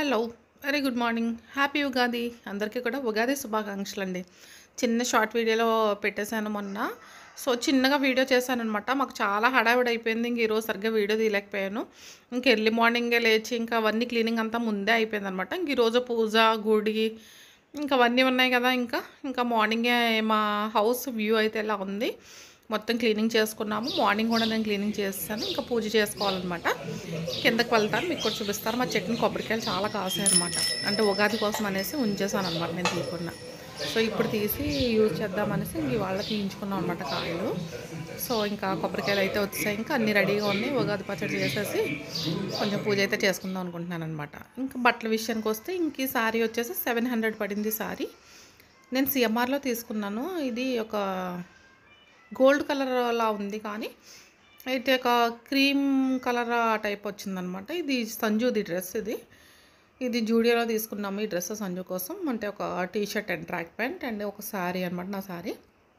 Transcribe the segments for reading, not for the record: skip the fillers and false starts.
Hello very good morning happy Ugadi అందరికీ కూడా ఉగాది శుభాకాంక్షలు అండి. చిన్న షార్ట్ వీడియోలో పెట్టేశాను మొన్న. సో చిన్నగా వీడియో చేశాను అనమాట. మాకు చాలా హడావిడి అయిపోయింది. ఇంక ఈరోజు సరిగ్గా వీడియో తీయలేకపోయాను. ఇంక ఎర్లీ మార్నింగే లేచి ఇంకా అవన్నీ క్లీనింగ్ అంతా ముందే అయిపోయింది అనమాట. ఇంక ఈరోజు పూజ గుడి ఇంకా అవన్నీ ఉన్నాయి కదా. ఇంకా మార్నింగే మా హౌస్ వ్యూ అయితే ఇలా ఉంది. మొత్తం క్లీనింగ్ చేసుకున్నాము. మార్నింగ్ కూడా నేను క్లీనింగ్ చేస్తాను. ఇంకా పూజ చేసుకోవాలన్నమాట. కిందకి వెళ్తాను, మీకు కూడా చూపిస్తారు. మా చెట్టుని కొబ్బరికాయలు చాలా కాసాయి అనమాట. అంటే ఉగాది కోసం అనేసి ఉంచేసాను అనమాట నేను తీయకుండా. సో ఇప్పుడు తీసి యూజ్ చేద్దామనేసి ఇంక ఇవాళ తీయించుకున్నాం అనమాట కాయలు. సో ఇంకా కొబ్బరికాయలు అయితే వచ్చాయి. ఇంకా అన్నీ రెడీగా ఉన్నాయి. ఉగాది పచ్చడి చేసేసి కొంచెం పూజ అయితే చేసుకుందాం అనుకుంటున్నాను అనమాట. ఇంకా బట్టల విషయానికి వస్తే ఇంక ఈ శారీ వచ్చేసి 700 పడింది శారీ. నేను సిఎంఆర్లో తీసుకున్నాను. ఇది ఒక గోల్డ్ కలర్ అలా ఉంది, కానీ అయితే ఒక క్రీమ్ కలర్ టైప్ వచ్చిందనమాట. ఇది సంజుది డ్రెస్. ఇది జూడియోలో తీసుకున్నాము ఈ డ్రెస్ సంజు కోసం. అంటే ఒక T shirt and track pant and ఒక శారీ అనమాట, నా శారీ.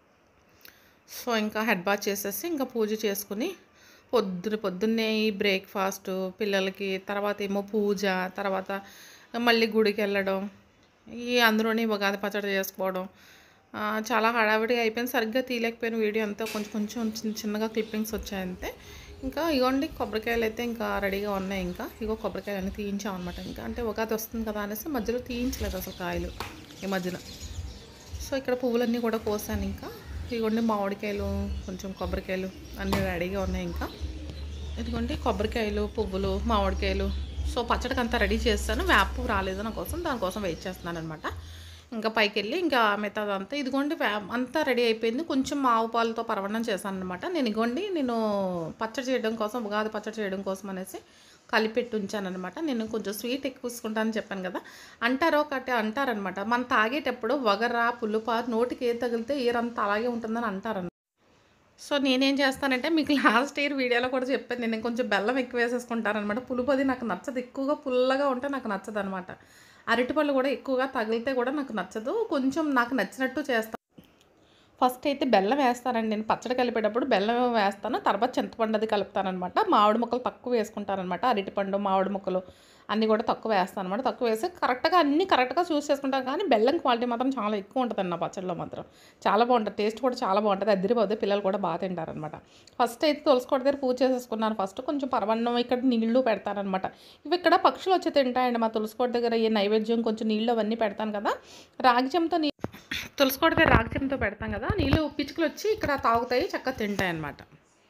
సో ఇంకా హెడ్ బాత్ చేసేసి ఇంకా పూజ చేసుకుని పొద్దున్నే ఈ బ్రేక్ఫాస్ట్ పిల్లలకి, తర్వాత ఏమో పూజ, తర్వాత మళ్ళీ గుడికి వెళ్ళడం, ఈ అందులోని ఉగాది పచ్చడి చేసుకోవడం చాలా హడావిడిగా అయిపోయింది. సరిగ్గా తీయలేకపోయిన వీడియో అంతా కొంచెం చిన్నగా క్లిప్పింగ్స్ వచ్చాయంతే. ఇంకా ఇగోండి కొబ్బరికాయలు అయితే ఇంకా రెడీగా ఉన్నాయి. ఇంకా ఇగో కొబ్బరికాయలు అన్నీ తీయించాం అనమాట. ఇంకా అంటే ఉగాది వస్తుంది కదా అనేసి మధ్యలో తీయించలేదు అసలు కాయలు ఈ మధ్యన. సో ఇక్కడ పువ్వులన్నీ కూడా కోసాను. ఇంకా ఇదిగోండి మామిడికాయలు, కొంచెం కొబ్బరికాయలు అన్నీ రెడీగా ఉన్నాయి. ఇంకా ఇదిగోండి కొబ్బరికాయలు, పువ్వులు, మామిడికాయలు. సో పచ్చడికి అంతా రెడీ చేస్తాను. వేప రాలేదు నా కోసం, దానికోసం వెయిట్ చేస్తున్నాను అనమాట. ఇంకా పైకి వెళ్ళి ఇంకా మిగతాదంతా ఇదిగోండి అంతా రెడీ అయిపోయింది. కొంచెం ఆవు పాలతో పరవన్నం చేశాను అనమాట. నేను పచ్చడి చేయడం కోసం, ఉగాది పచ్చడి చేయడం కోసం అనేసి కలిపెట్టి ఉంచాను అనమాట. నేను కొంచెం స్వీట్ ఎక్కువ తీసుకుంటానని చెప్పాను కదా. అంటారనమాట, మనం తాగేటప్పుడు వగర పులుప నోటికి ఏది తగిలితే ఏరంతా అలాగే ఉంటుందని అంటారన్నమాట. సో నేనేం చేస్తానంటే మీకు లాస్ట్ ఇయర్ వీడియోలో కూడా చెప్పాను, నేను కొంచెం బెల్లం ఎక్కువ వేసేసుకుంటానమాట. పులుపు అది నాకు నచ్చదు, ఎక్కువగా పుల్లగా ఉంటే నాకు నచ్చదు అనమాట. అరటిపళ్ళు కూడా ఎక్కువగా తగిలితే కూడా నాకు నచ్చదు. కొంచెం నాకు నచ్చినట్టు చేస్తాను. ఫస్ట్ అయితే బెల్లం వేస్తానండి నేను పచ్చడి కలిపేటప్పుడు. బెల్లం వేస్తాను, తర్వాత చింతపండు అది కలుపుతానమాట. మామిడి ముక్కలు తక్కువ వేసుకుంటానమాట. అరటిపండు, మామిడి ముక్కలు అన్నీ కూడా తక్కువ వేస్తాను అనమాట. తక్కువ వేసి అన్నీ కరెక్ట్గా చూస్ చేసుకుంటాను. కానీ బెల్లం క్వాలిటీ మాత్రం చాలా ఎక్కువ ఉంటుంది నా పచ్చడిలో మాత్రం. చాలా బాగుంటుంది, టేస్ట్ కూడా చాలా బాగుంటుంది. అదిరిపోతే పిల్లలు కూడా బాగా తింటారనమాట. ఫస్ట్ అయితే తులసికోట దగ్గర పూజ చేసేసుకున్నాను. ఫస్ట్ కొంచెం పరవన్నం ఇక్కడ నీళ్లు పెడతానమాట. ఇవి ఇక్కడ పక్షులు వచ్చి తింటాయండి మా తులసికోట దగ్గర. ఈ నైవేద్యం కొంచెం నీళ్ళు అవన్నీ పెడతాను కదా. రాగిజంతో తులసికోట దగ్గర రాగిజంతో పెడతాం కదా, నీళ్ళు పిచ్చుకలు వచ్చి ఇక్కడ తాగుతాయి, చక్కగా తింటాయి అన్నమాట.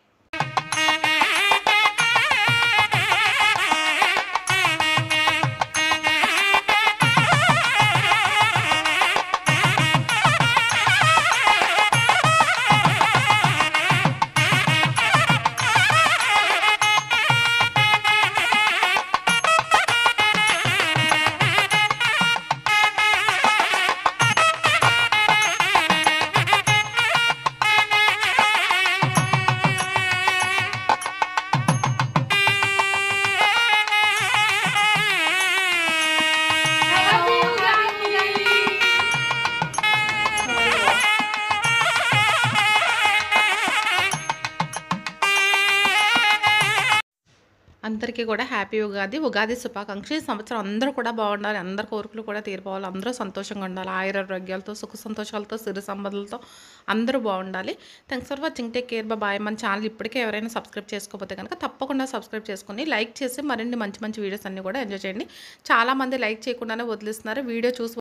అందరికీ కూడా హ్యాపీ ఉగాది శుభాకాంక్షలు. ఈ సంవత్సరం అందరూ కూడా బాగుండాలి, అందరి కోరికలు కూడా తీరిపోవాలి, అందరూ సంతోషంగా ఉండాలి, ఆయురారోగ్యాలతో, సుఖ సంతోషాలతో, సిరి సంపదలతో అందరూ బాగుండాలి. Thanks for watching, take care, bye. మన ఛానల్ ఇప్పటికే ఎవరైనా సబ్స్క్రైబ్ చేసుకోకపోతే కనుక తప్పకుండా సబ్స్క్రైబ్ చేసుకుని లైక్ చేసి మరిన్ని మంచి వీడియోస్ అన్నీ కూడా ఎంజాయ్ చేయండి. చాలామంది లైక్ చేయకుండానే వదిలిస్తున్నారు. వీడియో చూసి